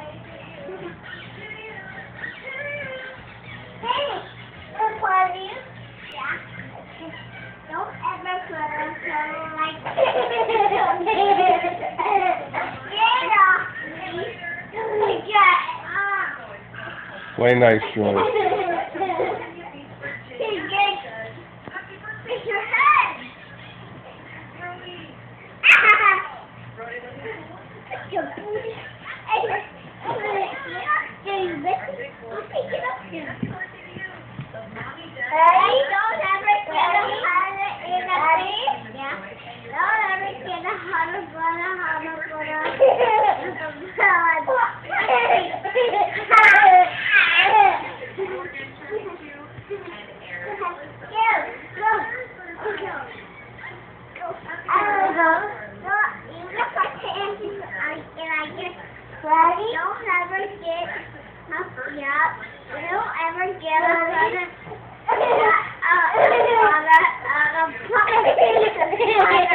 look what you. Yeah. Don't ever put on something like that. Get off me. Play nice, Joy. It's your head. Your booty. Don't ever get a hundred in a face. Yeah. Don't ever get a hundred. Ready? Don't ever get don't ever get a